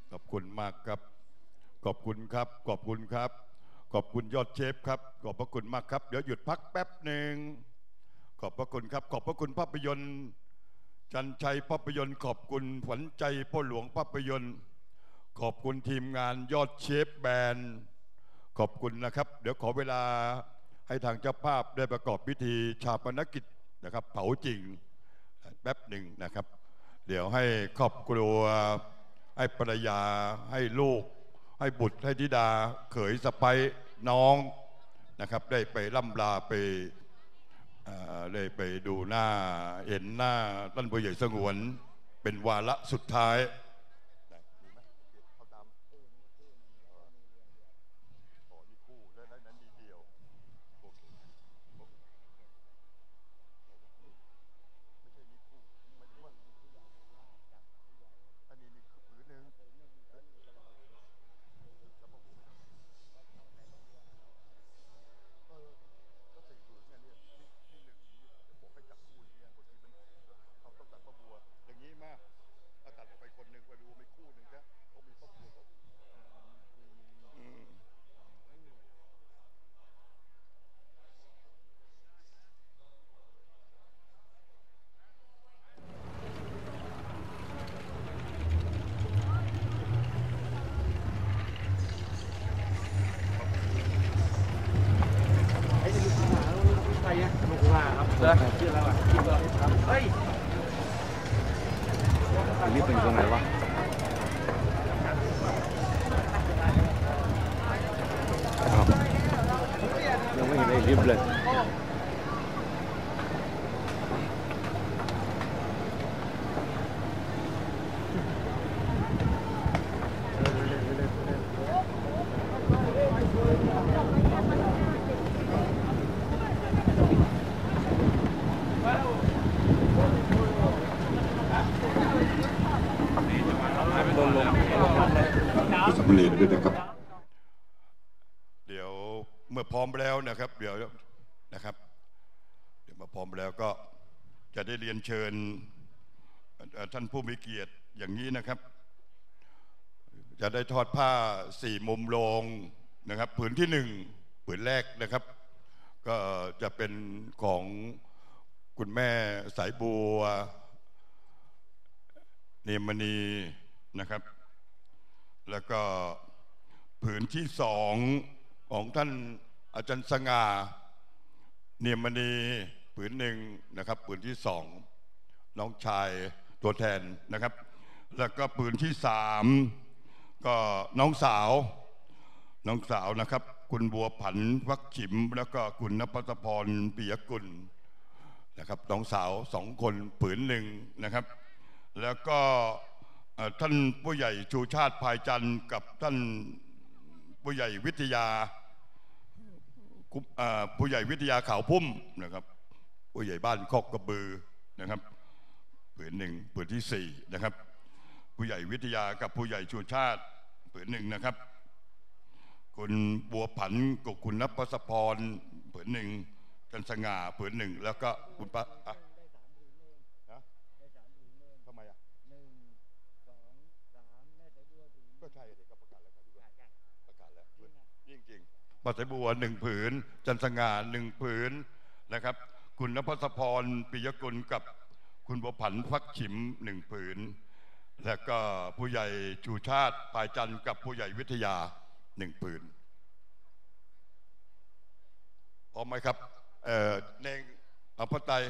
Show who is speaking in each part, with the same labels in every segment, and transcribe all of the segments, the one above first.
Speaker 1: ขอบคุณมากครับขอบคุณครับขอบคุณครับขอบคุณยอดเชฟครับขอบพระคุณมากครับเดี๋ยวหยุดพักแป๊บหนึ่งขอบพระคุณครับขอบพระคุณภาพยนตร์จันชัยภาพยนตร์ขอบคุณขวัญใจพ่อหลวงภาพยนตร์ขอบคุณทีมงานยอดเชฟแบนด์ขอบคุณนะครับเดี๋ยวขอเวลาให้ทางเจ้าภาพได้ประกอบพิธีชาปนกิจนะครับเผาจริงแป๊บหนึ่งนะครับเดี๋ยวให้ครอบครัวให้ภรรยาให้ลูกให้บุตรให้ธิดาเขยสะใภ้น้องนะครับได้ไปล่ำลาไปได้ไปดูหน้าเห็นหน้าท่านผู้ใหญ่สงวนเป็นวาระสุดท้าย
Speaker 2: รีบเป็นตรงไหนวะยังไม่เห็นไอ้ลิฟต์เลย
Speaker 1: สำเร็จด้วยนะครับเดี๋ยวเมื่อพร้อมแล้วนะครับเดี๋ยวนะครับเดี๋ยวมาพร้อมแล้วก็จะได้เรียนเชิญท่านผู้มีเกียรติอย่างนี้นะครับจะได้ทอดผ้า4 มุมโรงนะครับผืนที่1ผืนแรกนะครับก็จะเป็นของคุณแม่สายบัวเนมณีนะครับแล้วก็ผืนที่2ของท่านอาจารย์สง่าเนียมณีผืน1นะครับผืนที่2น้องชายตัวแทนนะครับแล้วก็ผืนที่3ก็น้องสาวนะครับคุณบัวผันวักฉิมแล้วก็คุณณภัสพรปิยกุลนะครับน้องสาว2 คนผืน1นะครับแล้วก็ท่านผู้ใหญ่ชูชาติภายจันทร์กับท่านผู้ใหญ่วิทยาข่าวพุ่มนะครับผู้ใหญ่บ้านคอกกระบือนะครับผืน1ผืนที่4นะครับผู้ใหญ่วิทยากับผู้ใหญ่ชูชาติผืน1นะครับคุณบัวผันกับคุณณภัสพรผืน1กันสง่าผืน1แล้วก็คุณป้าทำไมก็ใช่เด็กก็ประกาศแล้วครับประกาศแล้วจริงป้าสายบัว1 ผืนจันสง่า1 ผืนนะครับคุณณภัสพรปิยกุลกับคุณบัวผันฟักฉิม1 ผืนแล้วก็ผู้ใหญ่ชูชาติภายจันทร์กับผู้ใหญ่วิทยา1 ผืนพร้อมไหมครับเน่งอภไตย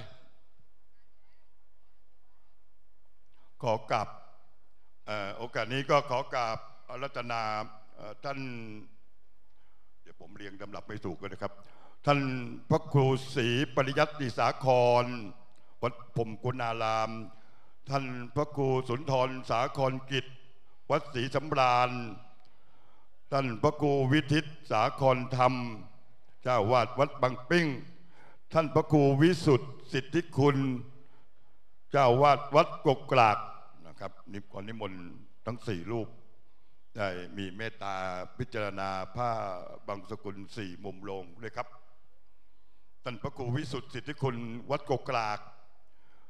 Speaker 1: ขอกราบโอกาสนี้ก็ขอกราบรัตนาท่านเดี๋ยวผมเรียงลำดับไม่ถูกกันนะครับท่านพระครูศรีปริยัติสาครวัดพรมกุณารามท่านพระครูสุนทรสาครกิจวัดศรีสำราญท่านพระครูวิทิตสาครธรรมเจ้าวาดวัดบางปิ้งท่านพระครูวิสุทธิสิทธิคุณเจ้าวาดวัดกกกรากนะครับนิมนต์ทั้ง4 รูปได้มีเมตตาพิจารณาผ้าบางสกุล4 มุมโรงด้วยครับท่านพระครูวิสุทธิสิทธิคุณวัดกกกราก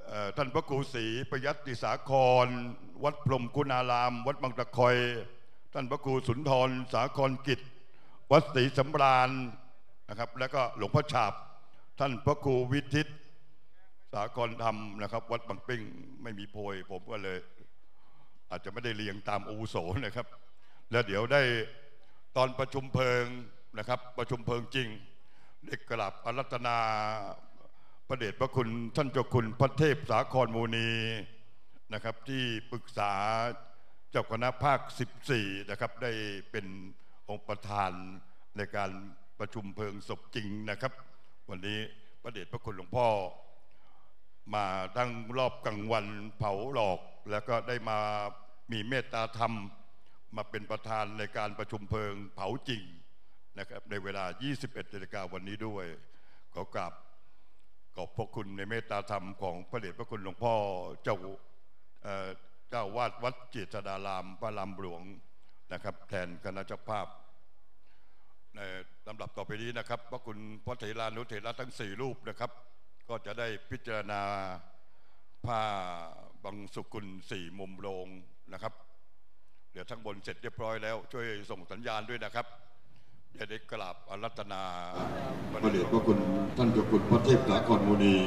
Speaker 1: ท่านพระครูศรีประยัติสาครวัดพรหมคุณารามวัดบางตะคอยท่านพระครูสุนทรสาครกิจวัดศรีสำราญนะครับแล้วก็หลวงพ่อฉาบท่านพระครูวิทิตสาครธรรมนะครับวัดบางปิ้งไม่มีโพยผมก็เลยอาจจะไม่ได้เรียงตามอาวุโสนะครับแล้วเดี๋ยวได้ตอนประชุมเพลิงนะครับประชุมเพลิงจริงได้กราบอารัตนาพระเดชพระคุณท่านเจ้าคุณพระเทพสาครมูนีนะครับที่ปรึกษาเจ้าคณะภาค14นะครับได้เป็นองค์ประธานในการประชุมเพลิงศพจริงนะครับวันนี้พระเดชพระคุณหลวงพ่อมาทั้งรอบกลางวันเผาหลอกแล้วก็ได้มามีเมตตาธรรมมาเป็นประธานในการประชุมเพลิงเผาจริงนะครับในเวลา 21 นาฬิกาวันนี้ด้วยขอกราบขอบพระคุณในเมตตาธรรมของพระเดชพระคุณหลวงพ่อเจ้าวาดวัดเจษฎารามพระรามหลวงนะครับแทนคณะเจ้าภาพในลำดับต่อไปนี้นะครับพระคุณพระเถรานุเถระทั้ง4รูปนะครับก็จะได้พิจารณาผ้าบังสุกุล4มุมโรงนะครับเดี๋ยวทั้งบนเสร็จเรียบร้อยแล้วช่วยส่งสัญญาณด้วยนะครับจะได้กราบอารัตนาพระเดชพระคุณท่านเจ้าคุณพระเทพสาครมูนี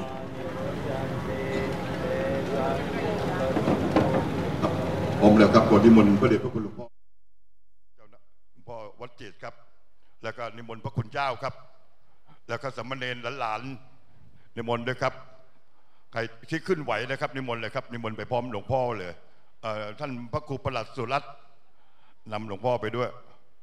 Speaker 1: ผมแล้วครับขอนิมนต์พระเดชพระคุณหลวงพ่อเจ้าหลวงพ่อวัดเจตครับแล้วก็นิมนต์พระคุณเจ้าครับแล้วก็สามเณรหลานๆนิมนต์ด้วยครับใครที่ขึ้นไหวนะครับนิมนต์เลยครับนิมนต์ไปพร้อมหลวงพ่อเลยท่านพระครูประหลัดสุรัตน์นำหลวงพ่อไปด้วย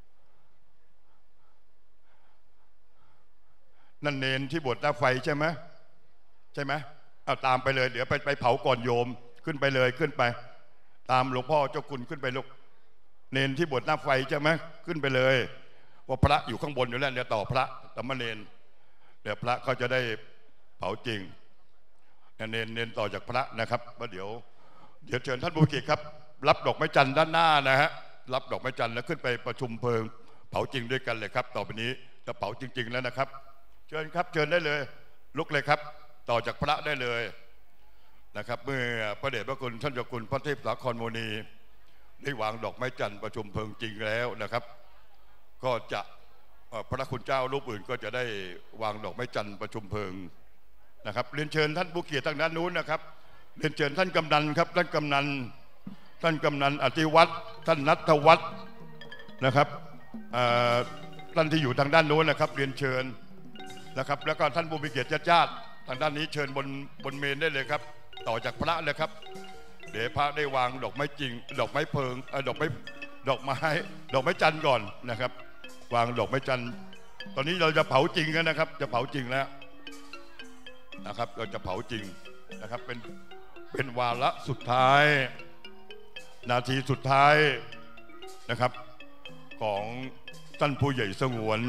Speaker 1: นั่นเนนที่บวชหน้าไฟใช่ไหมเอาตามไปเลยเดี๋ยวไปเผาก่อนโยมขึ้นไปเลยขึ้นไปตามหลวงพ่อเจ้าคุณขึ้นไปลูกเนนที่บวชหน้าไฟใช่ไหมขึ้นไปเลยว่าพระอยู่ข้างบนอยู่แล้วเนี่ยต่อพระสามเณรเดี๋ยวพระเขาจะได้เผาจริงเนนต่อจากพระนะครับว่าเดี๋ยวเชิญท่านผู้เกียรติครับรับดอกไม้จันทร์ด้านหน้านะฮะรับดอกไม้จันทร์แล้วขึ้นไปประชุมเพลิงเผาจริงด้วยกันเลยครับต่อไปนี้จะเผาจริงๆแล้วนะครับเชิญครับเชิญได้เลยลุกเลยครับต่อจากพระได้เลยนะครับเมื่อพระเดชพระคุณท่านเจ้าคุณพระเทพสาครมูนีได้วางดอกไม้จันทร์ประชุมเพลิงจริงแล้วนะครับก็จะพระคุณเจ้ารูปอื่นก็จะได้วางดอกไม้จันทร์ประชุมเพลิงนะครับเรียนเชิญท่านผู้เกียรติทางด้านนู้นนะครับเรียนเชิญท่านกำนันครับท่านกำนันอธิวัฒน์ท่านณัฐวัฒน์นะครับท่านที่อยู่ทางด้านนู้นนะครับเรียนเชิญนะครับแล้วก็ท่านผู้มีเกียรติญาติทางด้านนี้เชิญบนเมนได้เลยครับต่อจากพระเลยครับเดี๋ยวพระได้วางดอกไม้จริงดอกไม้เพลิงดอกไม้จันทร์ก่อนนะครับวางดอกไม้จันทร์ตอนนี้เราจะเผาจริงกันนะครับจะเผาจริงแล้วนะครับเราจะเผาจริงนะครับเป็นวาระสุดท้ายนาทีสุดท้ายนะครับของท่านผู้ใหญ่สงวน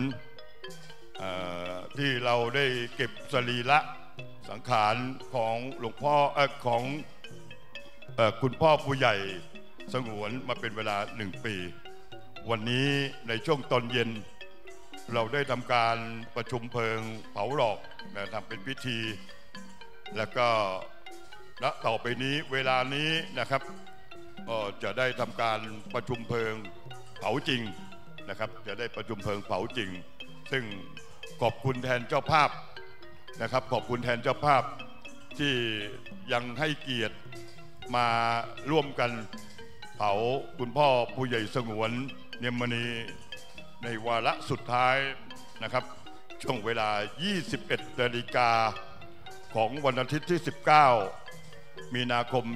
Speaker 1: ที่เราได้เก็บสรีระสังขารของหลวงพ่อของคุณพ่อผู้ใหญ่สงวนมาเป็นเวลา1 ปีวันนี้ในช่วงตอนเย็นเราได้ทำการประชุมเพลิงเผาหลอกทำเป็นพิธีแล้วก็ณต่อไปนี้เวลานี้นะครับก็จะได้ทำการประชุมเพลิงเผาจริงนะครับจะได้ประชุมเพลิงเผาจริงซึ่งขอบคุณแทนเจ้าภาพนะครับขอบคุณแทนเจ้าภาพที่ยังให้เกียรติมาร่วมกันเผาคุณพ่อผู้ใหญ่สงวนเนียมณีในวาระสุดท้ายนะครับช่วงเวลา 21 นาฬิกาของวันอาทิตย์ที่ 19 มีนาคม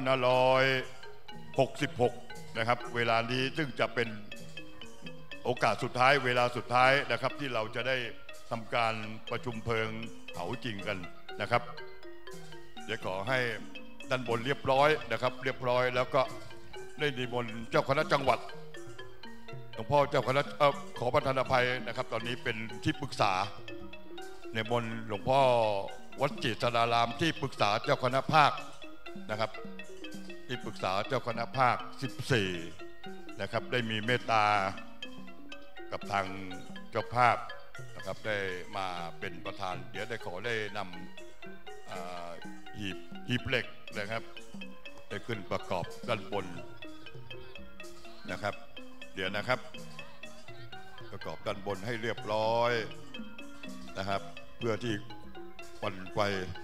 Speaker 1: 2566 นะครับเวลานี้ซึ่งจะเป็นโอกาสสุดท้ายเวลาสุดท้ายนะครับที่เราจะได้ทำการประชุมเพลิงเผาจริงกันนะครับเดี๋ยวขอให้ด้านบนเรียบร้อยนะครับเรียบร้อยแล้วก็ได้นิมนต์เจ้าคณะจังหวัดหลวงพ่อเจ้าคณะขอประทานอภัยนะครับตอนนี้เป็นที่ปรึกษานิมนต์หลวงพ่อวัดเจษฎารามที่ปรึกษาเจ้าคณะภาคนะครับที่ปรึกษาเจ้าคณะภาค14นะครับได้มีเมตตากับทางเจ้าภาพนะครับได้มาเป็นประธานเดี๋ยวได้ขอได้นำหีบเหล็กนะครับได้ขึ้นประกอบด้านบนนะครับเดี๋ยวนะครับประกอบด้านบนให้เรียบร้อยนะครับเพื่อที่วันไฟ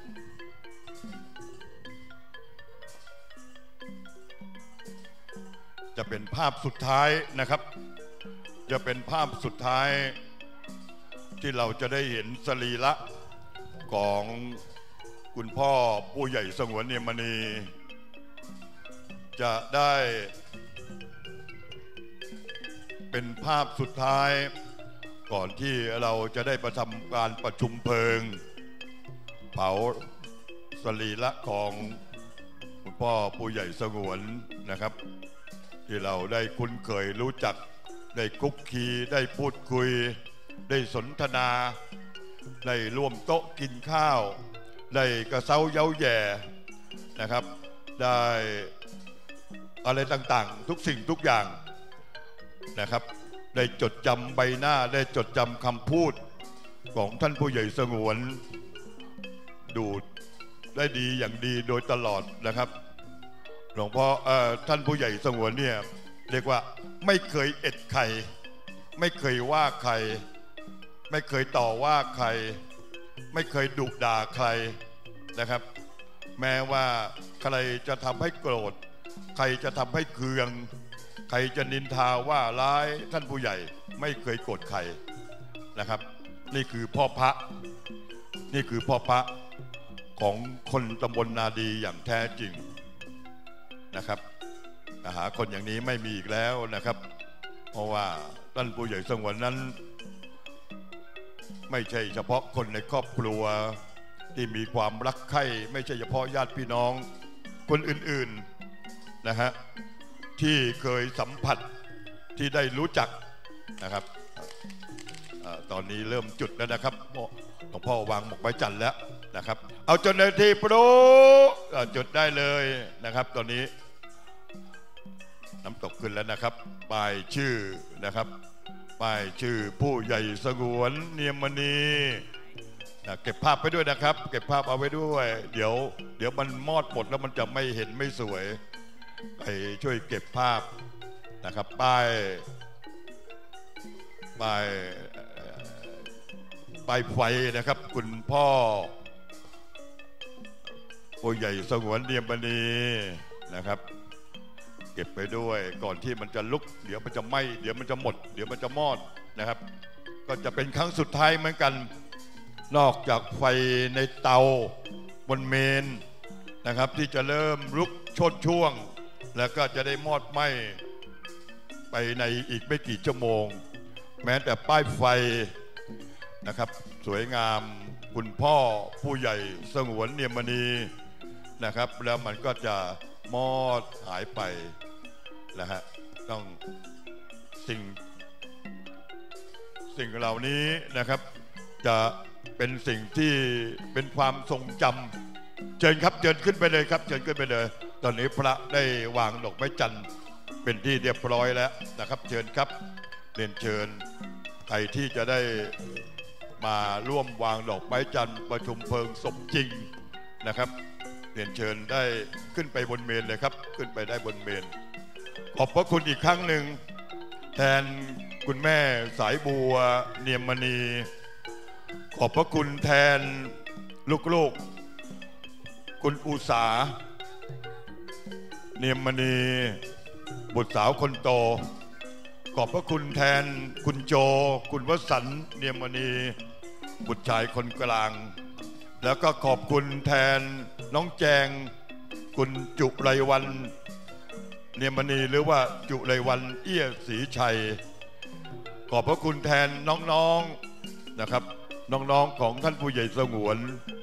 Speaker 1: จะเป็นภาพสุดท้ายนะครับจะเป็นภาพสุดท้ายที่เราจะได้เห็นสรีระของคุณพ่อผู้ใหญ่สงวนเนียมมณีจะได้เป็นภาพสุดท้ายก่อนที่เราจะได้ประทำการประชุมเพลิงเผาสรีระของคุณพ่อผู้ใหญ่สงวนนะครับที่เราได้คุ้นเคยรู้จักได้คุกคีได้พูดคุยได้สนทนาได้ร่วมโต๊ะกินข้าวได้กระเซ้าเย้าแย่นะครับได้อะไรต่างๆทุกสิ่งทุกอย่างนะครับได้จดจำใบหน้าได้จดจำคำพูดของท่านผู้ใหญ่สงวนดูได้ดีอย่างดีโดยตลอดนะครับหลวงพ่อท่านผู้ใหญ่สงวนเนี่ยเรียกว่าไม่เคยเอ็ดใครไม่เคยว่าใครไม่เคยต่อว่าใครไม่เคยดุด่าใครนะครับแม้ว่าใครจะทำให้โกรธใครจะทำให้เคืองใครจะนินทาว่าร้ายท่านผู้ใหญ่ไม่เคยโกรธใครนะครับนี่คือพ่อพระนี่คือพ่อพระของคนตำบลนาดีอย่างแท้จริงนะครับหาคนอย่างนี้ไม่มีอีกแล้วนะครับเพราะว่าท่านผู้ใหญ่สงวนนั้นไม่ใช่เฉพาะคนในครอบครัวที่มีความรักใคร่ไม่ใช่เฉพาะญาติพี่น้องคนอื่นๆนะฮะที่เคยสัมผัสที่ได้รู้จักนะครับตอนนี้เริ่มจุดแล้วนะครับหลวงพ่อวางหมกไม้จันทร์แล้วนะครับเอาจนนาทีโปรจุดได้เลยนะครับตอนนี้น้ำตกขึ้นแล้วนะครับป้ายชื่อนะครับป้ายชื่อผู้ใหญ่สงวนเนียมมณีเก็บภาพไปด้วยนะครับเก็บภาพเอาไว้ด้วยเดี๋ยวมันมอดหมดแล้วมันจะไม่เห็นไม่สวยไปช่วยเก็บภาพนะครับป้ายไฟนะครับคุณพ่อผู้ใหญ่สงวนเนียมมณีนะครับเก็บไปด้วยก่อนที่มันจะลุกเดี๋ยวมันจะไหม้เดี๋ยวมันจะหมดเดี๋ยวมันจะมอดนะครับก็จะเป็นครั้งสุดท้ายเหมือนกันนอกจากไฟในเตาบนเมนนะครับที่จะเริ่มลุกโชนช่วงแล้วก็จะได้มอดไหม้ไปในอีกไม่กี่ชั่วโมงแม้แต่ป้ายไฟนะครับสวยงามคุณพ่อผู้ใหญ่สงวนเนียมมณีนะครับแล้วมันก็จะมอดหายไปนะฮะต้องสิ่งเหล่านี้นะครับจะเป็นสิ่งที่เป็นความทรงจำเชิญครับเชิญขึ้นไปเลยครับเชิญขึ้นไปเลยตอนนี้พระได้วางดอกไม้จันทร์เป็นที่เรียบร้อยแล้วนะครับเชิญครับเรียนเชิญใครที่จะได้มาร่วมวางดอกไม้จันทร์ประชุมเพลิงศพจริงนะครับเรียนเชิญได้ขึ้นไปบนเมนเลยครับขึ้นไปได้บนเมนขอบพระคุณอีกครั้งหนึ่งแทนคุณแม่สายบัวเนียมมณีขอบพระคุณแทนลูกๆคุณอุษาเนียมมณีบุตรสาวคนโตขอบพระคุณแทนคุณโจคุณวสันต์เนียมมณีบุตรชายคนกลางแล้วก็ขอบคุณแทนน้องแจงคุณจุไรวันเนียมมณีหรือว่าจุไรวันเอี้ยศรีชัยขอบพระคุณแทนน้องๆนะครับน้องๆของท่านผู้ใหญ่สงวน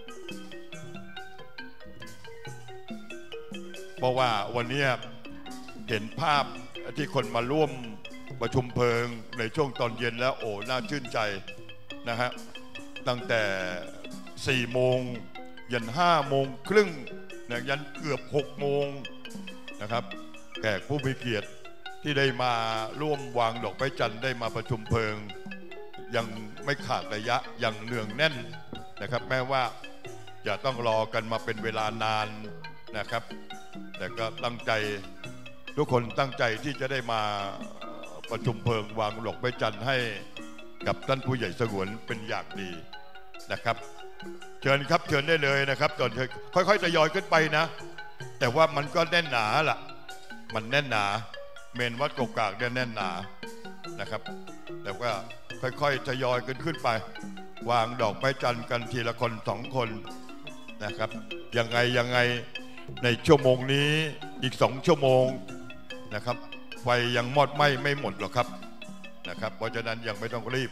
Speaker 1: เพราะว่าวันนี้เห็นภาพที่คนมาร่วมประชุมเพลิงในช่วงตอนเย็นแล้วโอ้น่าชื่นใจนะฮะตั้งแต่4 โมงยัน5 โมงครึ่งนะยันเกือบ6 โมงนะครับแขกผู้มีเกียรติที่ได้มาร่วมวางดอกไม้จันทร์ได้มาประชุมเพลิงยังไม่ขาดระยะยังเนืองแน่นนะครับแม้ว่าอย่าต้องรอกันมาเป็นเวลานานนะครับแต่ก็ตั้งใจทุกคนตั้งใจที่จะได้มาประชุมเพลิงวางดอกไม้จันทร์ให้กับท่านผู้ใหญ่สงวนเป็นอย่างดีนะครับเชิญครับเชิญได้เลยนะครับตอนค่อยๆทยอยขึ้นไปนะแต่ว่ามันก็แน่นหนาล่ะมันแน่นหนาเมนวัดกกากเนี่ยแน่นหนานะครับแต่ว่าค่อยๆทยอยขึ้นไปวางดอกไม้จันทร์กันทีละคน2 คนนะครับยังไงในชั่วโมงนี้อีก2 ชั่วโมงนะครับไฟยังมอดไหม้ไม่หมดหรอกครับนะครับเพราะฉะนั้นยังไม่ต้องรีบ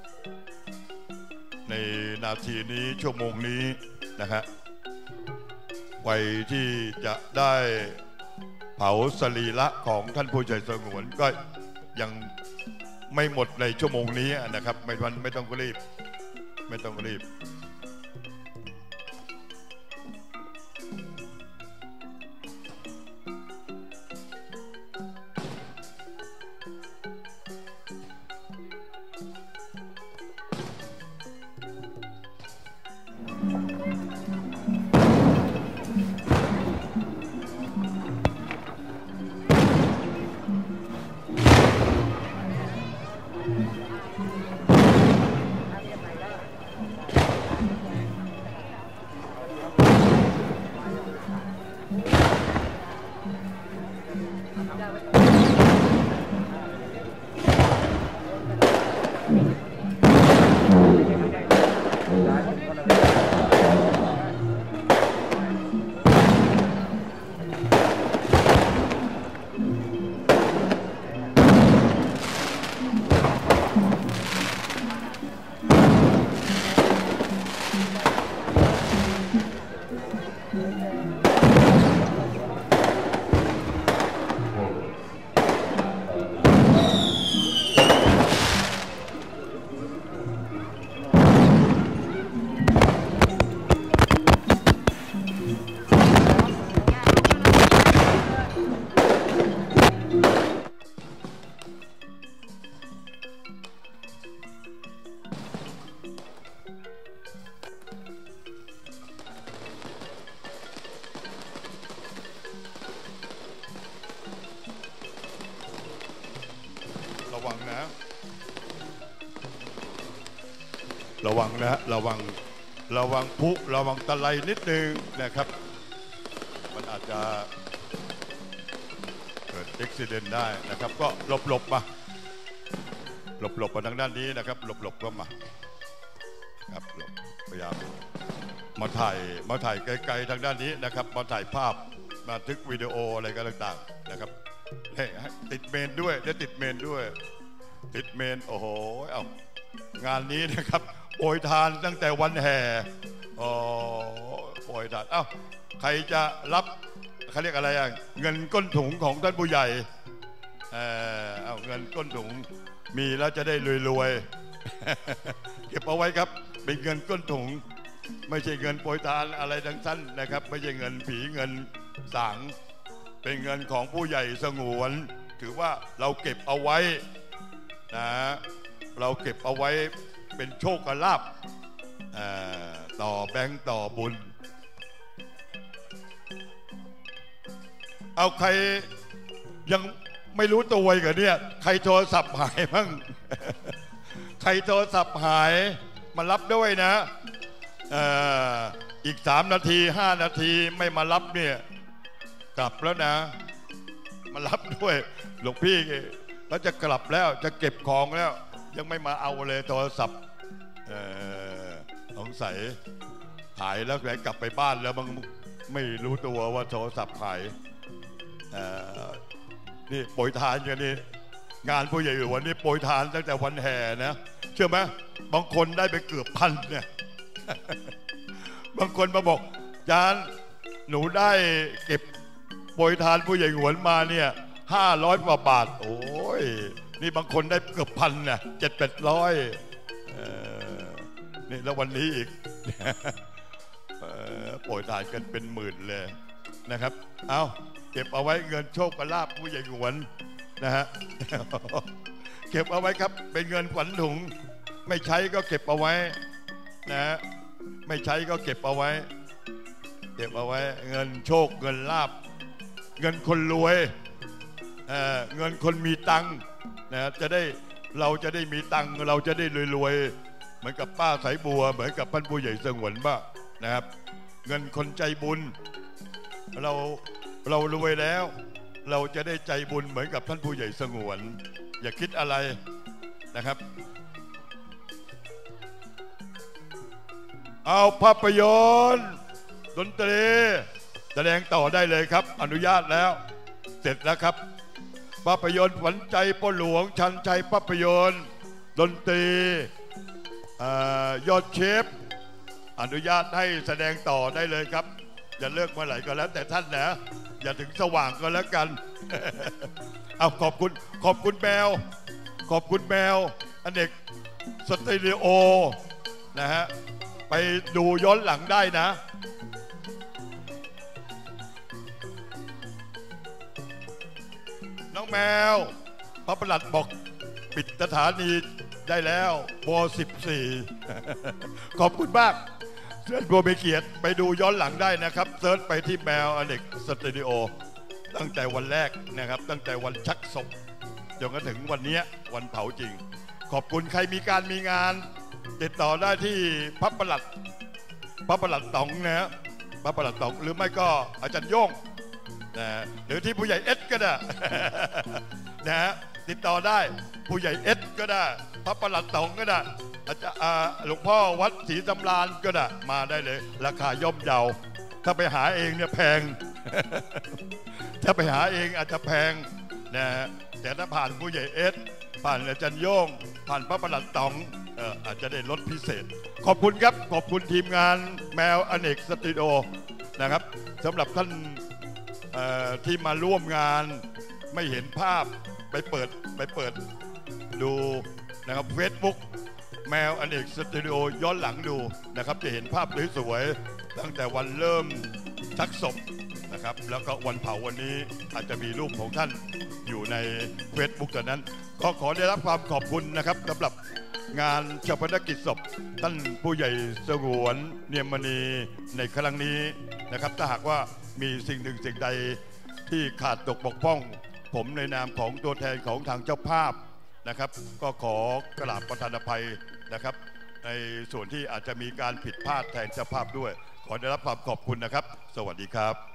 Speaker 1: ในนาทีนี้ชั่วโมงนี้นะฮะไฟที่จะได้เผาสรีระของท่านผู้ใหญ่สงวนก็ยังไม่หมดในชั่วโมงนี้นะครับไม่ต้องรีบไม่ต้องรีบระวังนะระวังพุระวังตะไลนิดนึงนะครับมันอาจจะเกิดอุบัติเหตุได้นะครับก็หลบมามาทางด้านนี้นะครับหลบก็มาครับพยายามมาถ่ายไกลๆทางด้านนี้นะครับมาถ่ายภาพมาทึกวิดีโออะไรกันต่างๆนะครับติดเมนด้วยและติดเมนโอ้โหงานนี้นะครับโปรยทานตั้งแต่วันแห่โปรยทานใครจะรับเขาเรียกอะไรเงินก้นถุงของท่านผู้ใหญ่เงินก้นถุงมีแล้วจะได้รวยๆเก็บเอาไว้ครับเป็นเงินก้นถุงไม่ใช่เงินโปรยทานอะไรทั้งสั้นนะครับไม่ใช่เงินผีเงินสางเป็นเงินของผู้ใหญ่สงวนถือว่าเราเก็บเอาไว้นะเราเก็บเอาไว้เป็นโชคลาภต่อแบงค์ต่อบุญเอาใครยังไม่รู้ตัวกันเนี่ยใครโทรศัพท์หายบ้าง ใครโทรศัพท์หายมารับด้วยนะอีก3 นาที5 นาทีไม่มารับเนี่ยกลับแล้วนะมารับด้วยหลวงพี่แล้วจะกลับแล้วจะเก็บของแล้วยังไม่มาเอาเลยโทรศัพท์สงสัยหายแล้วกลับไปบ้านแล้วมันไม่รู้ตัวว่าโทรศัพท์หายนี่โปรยทานกันนี่งานผู้ใหญ่อยู่วันนี้โปรยทานตั้งแต่วันแห่นะเชื่อไหมบางคนได้ไปเกือบพันเนี่ย บางคนมาบอกอาจารย์หนูได้เก็บโปรยทานผู้ใหญ่หวนมาเนี่ย500 กว่าบาทโอ้ยนี่บางคนได้เกือบพันเนี่ย700-800นี่แล้ววันนี้อีก โปรยทานกันเป็นหมื่นเลยนะครับเอาเก็บเอาไว้เงินโชคลาภผู้ใหญ่หวนนะฮะ เก็บเอาไว้ครับเป็นเงินขวัญถุงไม่ใช้ก็เก็บเอาไว้นะไม่ใช้ก็เก็บเอาไว้เก็บเอาไว้เงินโชคเงินลาภเงินคนรวยเงินคนมีตังค์นะเราจะได้มีตังค์เราจะได้รวยๆเหมือนกับป้าสายบัวเหมือนกับท่านผู้ใหญ่สงวนบ้านะครับเงินคนใจบุญเรารวยแล้วเราจะได้ใจบุญเหมือนกับท่านผู้ใหญ่สงวนอย่าคิดอะไรนะครับเอาภาพยนตร์ดนตรีแสดงต่อได้เลยครับอนุญาตแล้วเสร็จแล้วครับภาพยนตร์ขวัญใจพ่อหลวงชันชัยภาพยนตร์ดนตรียอดเชฟอนุญาตให้แสดงต่อได้เลยครับอย่าเลิกเมื่อไหร่ก็แล้วแต่ท่านนะอย่าถึงสว่างก็แล้วกัน เอาขอบคุณแมวขอบคุณแมวอเนกสเตอริโอนะฮะไปดูย้อนหลังได้นะน้องแมวพระประหลัดบอกปิดสถานีได้แล้วบ14 ขอบคุณมากเซิร์ชโบเบเกียรติไปดูย้อนหลังได้นะครับเซิร์ชไปที่แมวอเนกสเตอริโอตั้งแต่วันแรกนะครับตั้งแต่วันชักศพจนกระทั่งวันนี้วันเผาจริงขอบคุณใครมีการมีงานติดต่อได้ที่พระประหลัดต๋องนะพระประหลัดต๋องหรือไม่ก็อาจารย์โย่งนะหรือที่ผู้ใหญ่เอสก็ได้ นะฮะติดต่อได้ผู้ใหญ่เอสก็ได้พระประหลัดต๋องก็ได้อาจารย์หลวงพ่อวัดศรีสำราญก็ได้มาได้เลยราคาย่อมเยาถ้าไปหาเองเนี่ยแพง ถ้าไปหาเองอาจจะแพงนะแต่ถ้าผ่านผู้ใหญ่เอสผ่านอาจารย์โย่งผ่านพระประหลัดต๋องอาจจะได้ลดพิเศษขอบคุณครับขอบคุณทีมงานแมวอเนกสตูดิโอนะครับสำหรับท่านที่มาร่วมงานไม่เห็นภาพไปเปิดดูนะครับเฟซบุ๊กแมวอเนกสตูดิโอย้อนหลังดูนะครับจะเห็นภาพสวยๆตั้งแต่วันเริ่มชักศพนะครับแล้วก็วันเผาวันนี้อาจจะมีรูปของท่านอยู่ในเฟซบุ๊กตอนนั้นก็ขอได้รับความขอบคุณนะครับสำหรับงานชาปนกิจศพท่านผู้ใหญ่สงวนเนียมมณีในครั้งนี้นะครับถ้าหากว่ามีสิ่งหนึ่งสิ่งใดที่ขาดตกบกพร่องผมในนามของตัวแทนของทางเจ้าภาพนะครับก็ขอกราบประทานอภัยนะครับในส่วนที่อาจจะมีการผิดพลาดแทนเจ้าภาพด้วยขอได้รับความขอบคุณนะครับสวัสดีครับ